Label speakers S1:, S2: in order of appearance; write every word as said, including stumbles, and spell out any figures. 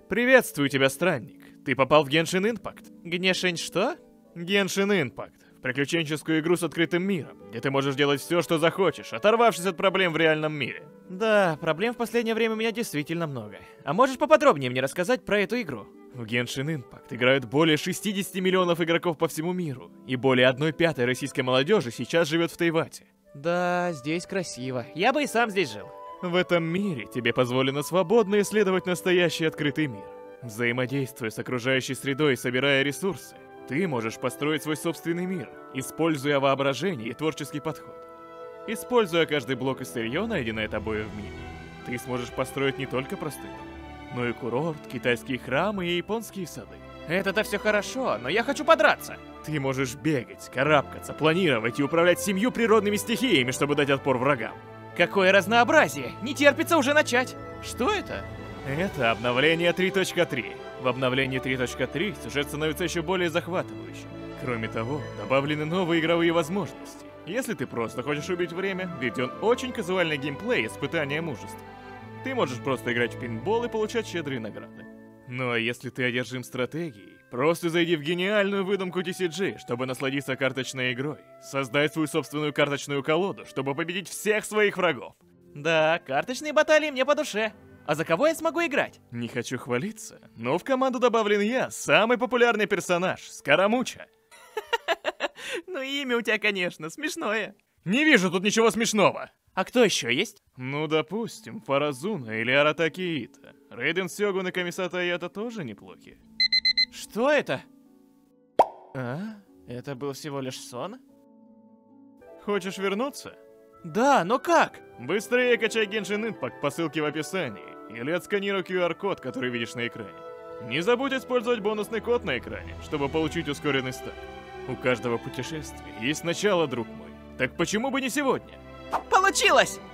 S1: Приветствую тебя, странник. Ты попал в Genshin Impact.
S2: Гнешень что?
S1: Genshin Impact. В приключенческую игру с открытым миром, где ты можешь делать все, что захочешь, оторвавшись от проблем в реальном мире.
S2: Да, проблем в последнее время у меня действительно много. А можешь поподробнее мне рассказать про эту игру?
S1: В Genshin Impact играют более шестидесяти миллионов игроков по всему миру, и более одной пятой российской молодежи сейчас живет в Тайвате.
S2: Да, здесь красиво. Я бы и сам здесь жил.
S1: В этом мире тебе позволено свободно исследовать настоящий открытый мир. Взаимодействуя с окружающей средой и собирая ресурсы, ты можешь построить свой собственный мир, используя воображение и творческий подход. Используя каждый блок и сырье, найденное тобой в мире, ты сможешь построить не только простой дом, но и курорт, китайские храмы и японские сады.
S2: Это-то все хорошо, но я хочу подраться.
S1: Ты можешь бегать, карабкаться, планировать и управлять семью природными стихиями, чтобы дать отпор врагам.
S2: Какое разнообразие! Не терпится уже начать. Что это?
S1: Это обновление три точка три. В обновлении три точка три сюжет становится еще более захватывающим. Кроме того, добавлены новые игровые возможности. Если ты просто хочешь убить время, введен очень казуальный геймплей испытания мужества. Ты можешь просто играть в пейнтбол и получать щедрые награды. Ну а если ты одержим стратегией, просто зайди в гениальную выдумку ти си джи, чтобы насладиться карточной игрой. Создай свою собственную карточную колоду, чтобы победить всех своих врагов.
S2: Да, карточные баталии мне по душе. А за кого я смогу играть?
S1: Не хочу хвалиться, но в команду добавлен я, самый популярный персонаж, Скоромуча.
S2: Ну имя у тебя, конечно, смешное.
S1: Не вижу тут ничего смешного.
S2: А кто еще есть?
S1: Ну, допустим, Фаразуна или Аратаки Ита. Рейден Сёгун и Камисата Аята тоже неплохи.
S2: Что это? А? Это был всего лишь сон?
S1: Хочешь вернуться?
S2: Да, но как?
S1: Быстрее качай Genshin Impact по ссылке в описании. Или отсканируй ку ар код, который видишь на экране. Не забудь использовать бонусный код на экране, чтобы получить ускоренный старт. У каждого путешествия есть начало, друг мой. Так почему бы не сегодня?
S2: Получилось!